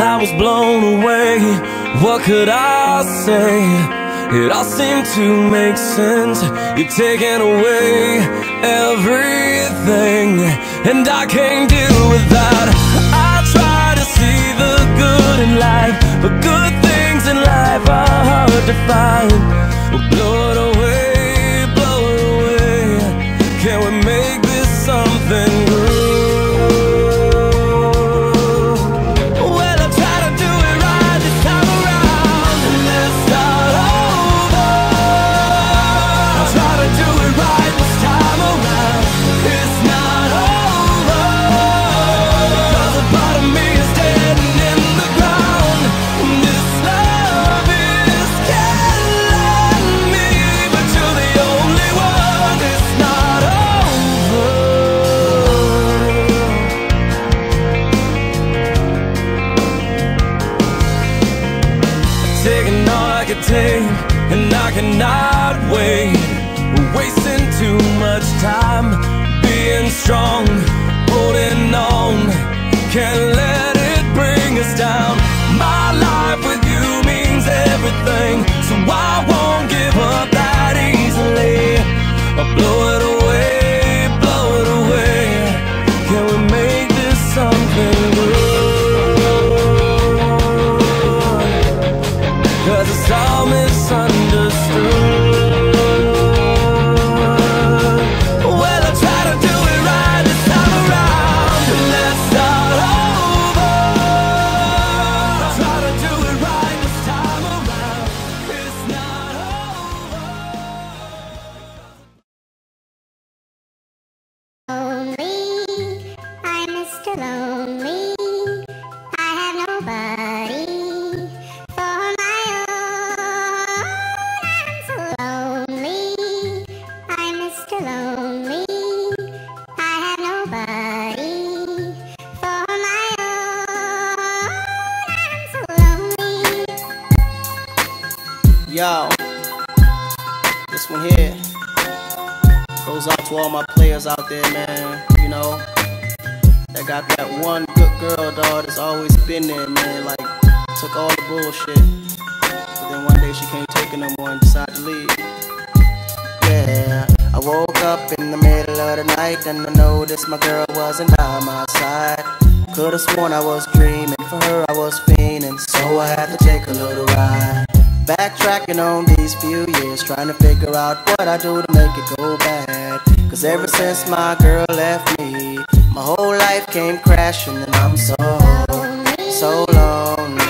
I was blown away. What could I say? It all seemed to make sense. You're taking away everything, and I can't deal with that. I try to see the good in life, but good things in life are hard to find. Well, blow it away, blow it away. Can we make this something good? And I cannot wait. We're wasting too much time being strong, holding on. Can't let it bring us down. My life with you means everything, so I won't give up that easily. I'll blow it away, blow it away. Can we make this something good? 'Cause it's all misunderstood. Well, I try to do it right this time around. Let's start over. I try to do it right this time around. It's not over. Lonely, I'm Mr. Lonely. I have nobody for my own. I'm so lonely, I'm Mr. Lonely. I have nobody for my own. I'm so lonely. Yo, this one here goes out to all my players out there, man. You know, that got that one good girl, dog, that's always been there, man. Like, took all the bullshit, but then one day she can't take it no more and decided to leave. Yeah, I woke up in the middle of the night and I noticed my girl wasn't by my side. Could've sworn I was dreaming, for her I was fiending, so I had to take a little ride. Backtracking on these few years, trying to figure out what I do to make it go bad. 'Cause ever since my girl left me, my whole life came crashing, and I'm so lonely.